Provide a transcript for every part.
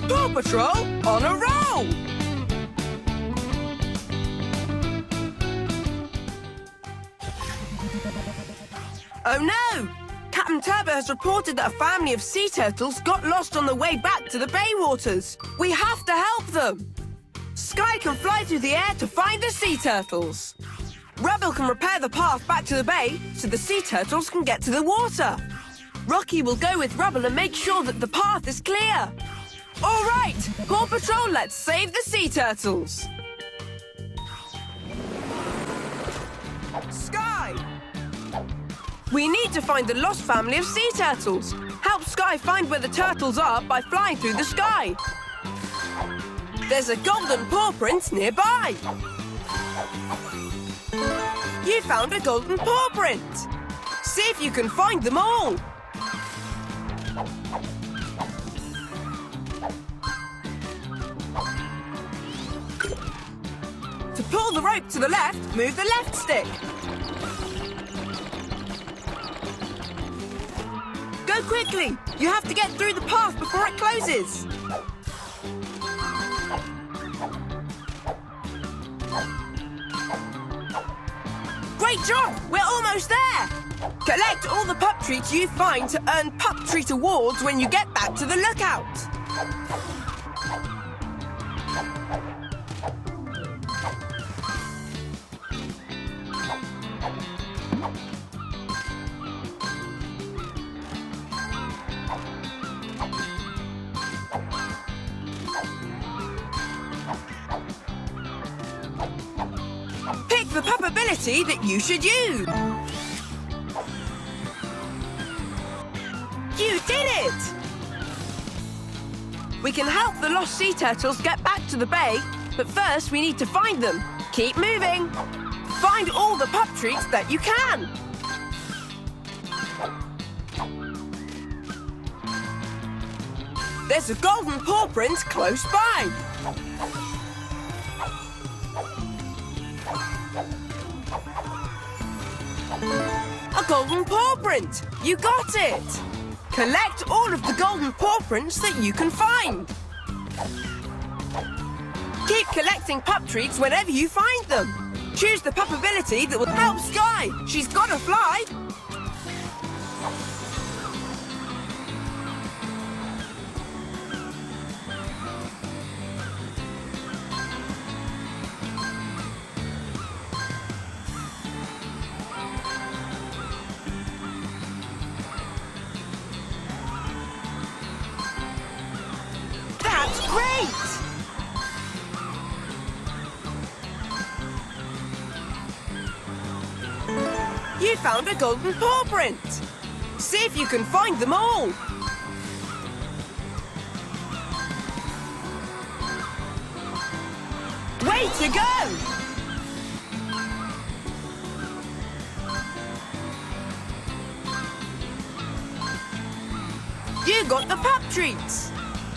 Paw Patrol on a roll! Oh no! Captain Turbo has reported that a family of sea turtles got lost on the way back to the bay waters. We have to help them! Skye can fly through the air to find the sea turtles. Rubble can repair the path back to the bay so the sea turtles can get to the water. Rocky will go with Rubble and make sure that the path is clear. All right, Paw Patrol, let's save the sea turtles. Skye! We need to find the lost family of sea turtles. Help Skye find where the turtles are by flying through the sky. There's a golden paw print nearby. You found a golden paw print. See if you can find them all. To pull the rope to the left, move the left stick. Go quickly! You have to get through the path before it closes. Great job! We're almost there! Collect all the pup treats you find to earn Pup Treat Awards when you get back to the lookout. Pick the pup ability that you should use. You did it! We can help the lost sea turtles get back to the bay, but first we need to find them. Keep moving. Find all the pup treats that you can. There's a golden paw print close by. A golden paw print! You got it! Collect all of the golden paw prints that you can find. Keep collecting pup treats whenever you find them. Choose the pup ability that will help Skye. She's got to fly. That's great! You found a golden paw print. See if you can find them all. Way to go! You got the pup treats.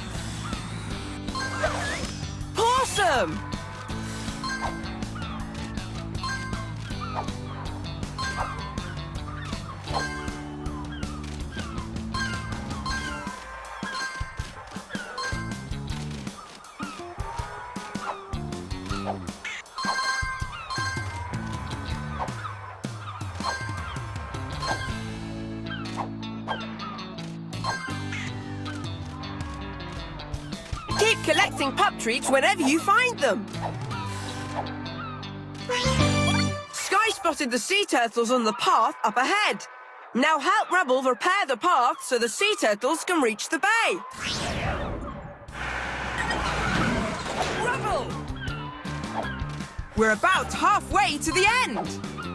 Awesome! Keep collecting pup treats whenever you find them. Skye spotted the sea turtles on the path up ahead. Now help Rubble repair the path so the sea turtles can reach the bay. Rubble! We're about halfway to the end.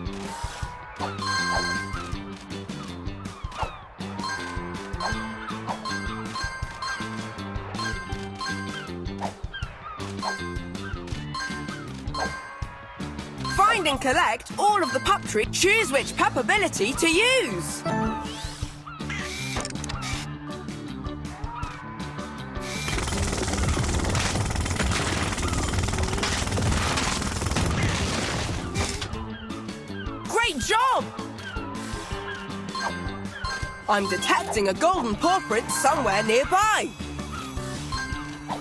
Find and collect all of the pup treats. Choose which pup ability to use. Great job! I'm detecting a golden paw print somewhere nearby.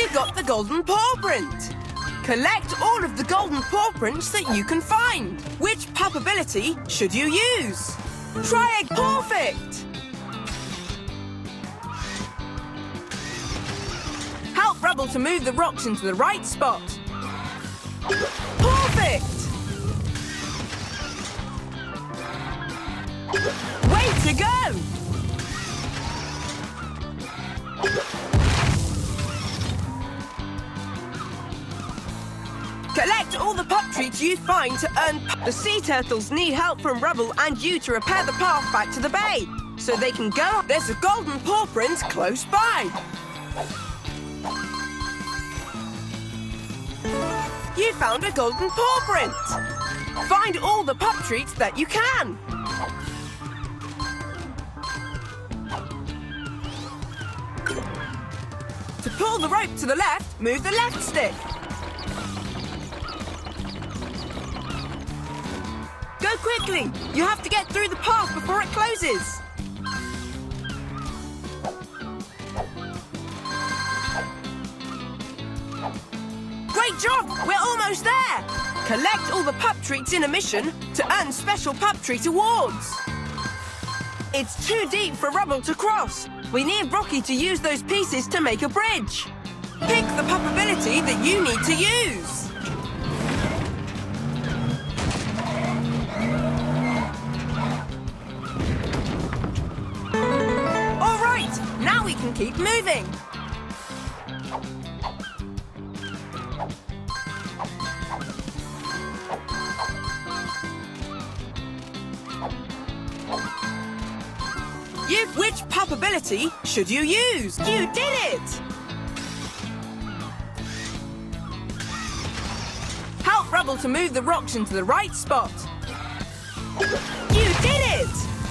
You got the golden paw print. Collect all of the golden paw prints that you can find. Which pup ability should you use? Try a perfect. Help Rubble to move the rocks into the right spot. Perfect! Way to go! Collect all the pup treats you find to earn The sea turtles need help from Rubble and you to repair the path back to the bay, so they can go. There's a golden paw print close by. You found a golden paw print. Find all the pup treats that you can. To pull the rope to the left, move the left stick. Go quickly! You have to get through the path before it closes. Great job! We're almost there! Collect all the pup treats in a mission to earn special pup treat awards. It's too deep for Rubble to cross. We need Rocky to use those pieces to make a bridge. Pick the pup ability that you need to use. All right, now we can keep moving. Which pup ability should you use? You did it! Help Rubble to move the rocks into the right spot. You did it!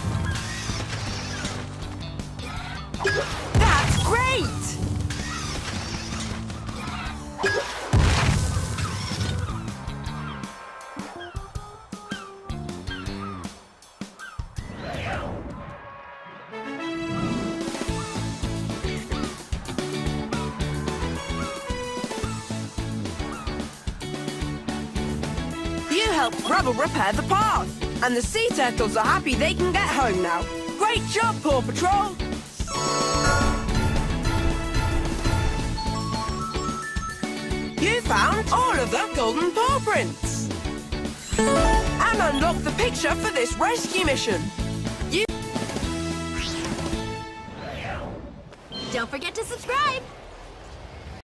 That's great! Help Rubble repair the path. And the sea turtles are happy they can get home now. Great job, Paw Patrol! You found all of the golden paw prints. And unlocked the picture for this rescue mission. Don't forget to subscribe!